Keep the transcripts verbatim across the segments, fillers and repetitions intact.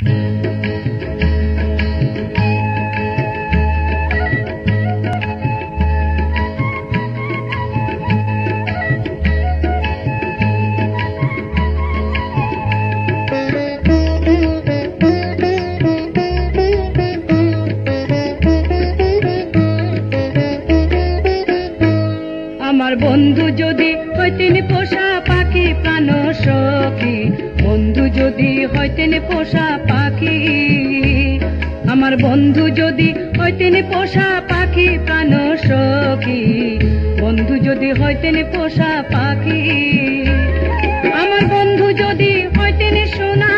আমার বন্ধু যদি হইতেন পোষা পাখি প্রাণ সখী, বন্ধু যদি হইতেন পোষা পাখি, আমার বন্ধু যদি হইতেন পোষা পাখি প্রাণ সখী, বন্ধু যদি হইতেন পোষা পাখি, আমার বন্ধু যদি হইতেন সোনা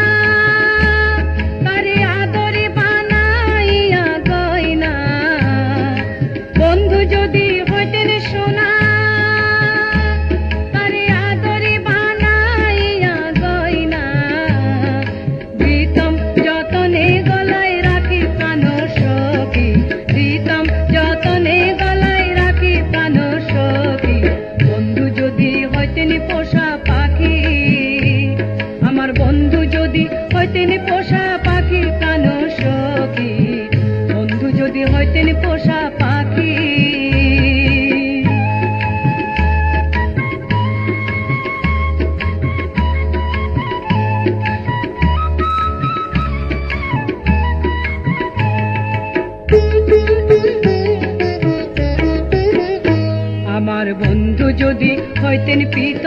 তারে আদরে বানাইয়া গয়না, বন্ধু যদি হইতেন সোনা তারে আদরে বানাইয়া গয়না, দিতাম যতনে গলায় রাখি প্রাণ সখী, দিতাম যতনে গলায় রাখি প্রাণ সখী, বন্ধু যদি হইতেন পোষা পাখি, আমার বন্ধু যদি হইতেন পোষা পাখি প্রাণ সখী, বন্ধু যদি হইতেন পোষা পাখি। আমার বন্ধু যদি হইতেন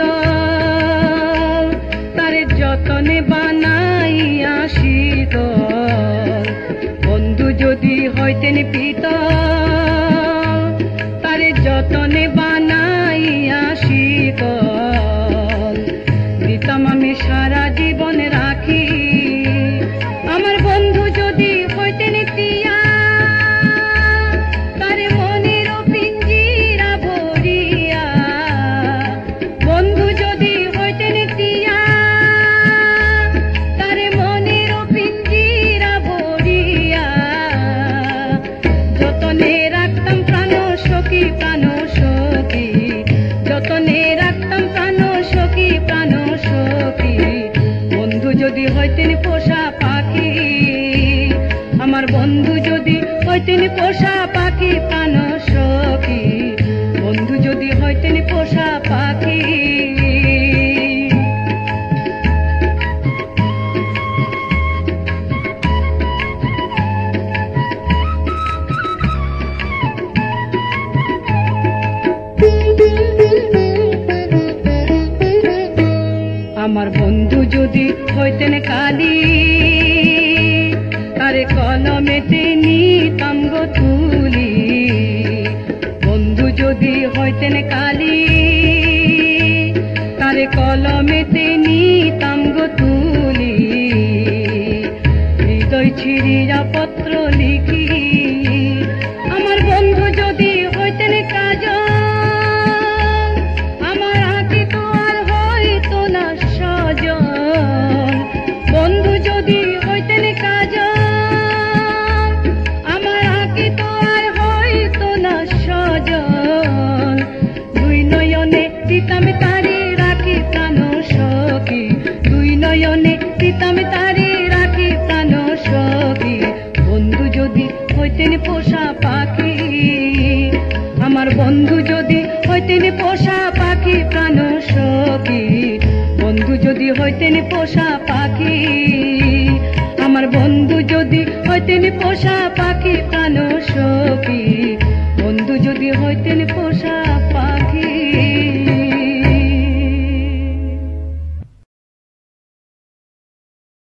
পিতল তারে যতনে বানাইয়া শীতল, বন্ধু যদি হইতেন পিতল তারে যতনে বানাইয়া শীতল, দিতাম আমি সারা জীবন রাখি, আমার বন্ধু যদি হইতেন তিয়া তারে মনের পিঞ্জিরা ভরিয়া, বন্ধু যদি হইতেন তিয়া তারে মনের পিঞ্জিরা ভরিয়া, যতনে রাখতাম প্রাণ সখী প্রাণ সখী, যতনে রাখতাম প্রাণ সখী প্রাণ সখী, বন্ধু যদি হইতেন পোষা পাখি, আমার বন্ধু যদি হইতেন পোষা পাখি প্রাণ সখী, বন্ধু যদি হইতেন পোষা পাখি। আমার বন্ধু যদি হইতেন কালি তারে কলমেতে নিতাম গো তুলি, বন্ধু যদি হইতেন কালি তারে কলমেতে নিতাম গো তুলি, হৃদয় ছিড়িয়া পত্র লিখি, আমার বন্ধু যদি হইতেন কাজল, আমার আঁকি তো আর হইতো না সজল, বন্ধু যদি হইতেন কাজল, আমার আঁকি তো আর হইতো না সজল, দুই নয়নে দিতাম তারি রাখি প্রাণ সখী, দুই নয়নে দিতাম তারি রাখি প্রাণ সখী, বন্ধু যদি হইতেন পোষা পাখি, আমার বন্ধু যদি হইতেন পোষা পাখি প্রাণ সখী, বন্ধু যদি হইতেন পোষা পাখি, আমার বন্ধু যদি হইতেন পোষা পাখি প্রাণ সখী, বন্ধু যদি হইতেন পোষা পাখি।